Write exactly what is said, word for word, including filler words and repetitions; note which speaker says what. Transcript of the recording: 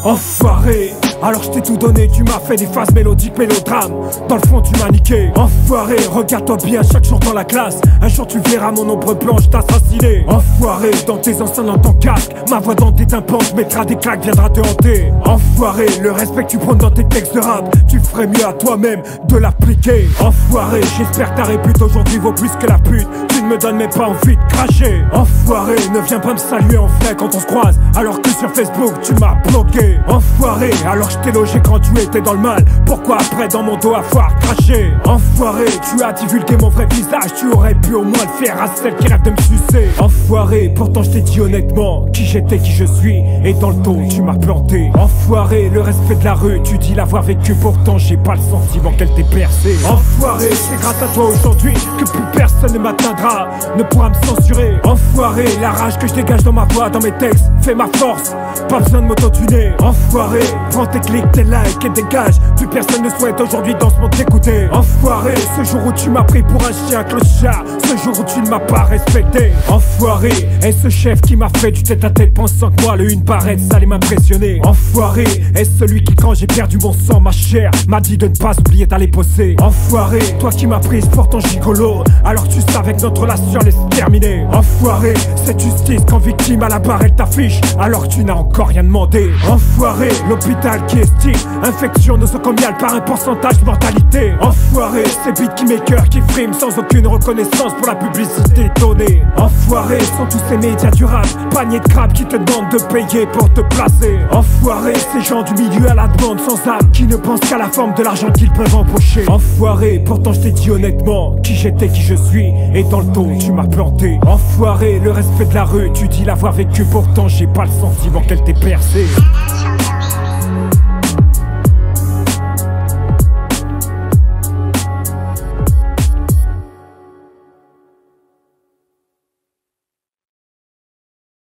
Speaker 1: Enfoiré, alors je t'ai tout donné, tu m'as fait des phases mélodiques, mélodrames. Dans le fond tu m'as niqué. Enfoiré, regarde-toi bien chaque jour dans la classe. Un jour tu verras mon ombre blanche t'assassiner. Enfoiré, dans tes enceintes dans ton casque, ma voix dans tes tympans, je mettra des claques, viendra te hanter. Enfoiré, le respect que tu prends dans tes textes de rap, tu ferais mieux à toi-même de l'appliquer. Enfoiré, j'espère que ta répute aujourd'hui vaut plus que la pute. Tu ne me donnes même pas envie de cracher. Enfoiré, ne viens pas me saluer en vrai quand on se croise, alors que sur Facebook tu m'as bloqué. Enfoiré, alors je t'ai logé quand tu étais dans le mal, pourquoi après dans mon dos avoir craché? Enfoiré, tu as divulgué mon vrai visage, tu aurais pu au moins le faire à celle qui rêve de me sucer. Enfoiré, pourtant je t'ai dit honnêtement qui j'étais, qui je suis, et dans le dos tu m'as planté. Enfoiré, le respect de la rue, tu dis l'avoir vécu, pourtant j'ai pas le sentiment qu'elle t'ait percé. Enfoiré, c'est grâce à toi aujourd'hui que plus personne ne m'atteindra, ne pourra me censurer. Enfoiré, la rage que je dégage dans ma voix, dans mes textes, fait ma force, pas besoin de m'auto-tuner. Enfoiré, prends tes clics, tes likes et dégage, plus personne ne souhaite aujourd'hui dans ce monde t'écouter. Enfoiré, ce jour où tu m'as pris pour un chien clochard, ce jour où tu ne m'as pas respecté. Enfoiré, est-ce ce chef qui m'a fait du tête à tête pensant que moi le une paraître ça allait m'impressionner. Enfoiré, est-ce celui qui quand j'ai perdu mon sang, ma chair, m'a dit de ne pas oublier d'aller bosser. Enfoiré, toi qui m'as prise pour ton gigolo, alors que tu savais que notre relation allait se terminer. Enfoiré, cette justice quand victime à la barre elle t'affiche, alors que tu n'as encore rien demandé. Enfoiré, l'hôpital qui estime infection nosocomiale par un pourcentage de mortalité. Enfoiré, ces beatmakers qui friment sans aucune reconnaissance pour la publicité donnée. Enfoiré, sont tous ces médias du rap, panier de crabes qui te demandent de payer pour te placer. Enfoiré, ces gens du milieu à la demande sans âme, qui ne pensent qu'à la forme de l'argent qu'ils peuvent empocher. Enfoiré, pourtant je t'ai dit honnêtement qui j'étais, qui je suis, et dans le dos tu m'as planté. Enfoiré, le respect de la rue, tu dis l'avoir vécu, pourtant j'ai pas le sentiment qu'elle t'ait percé.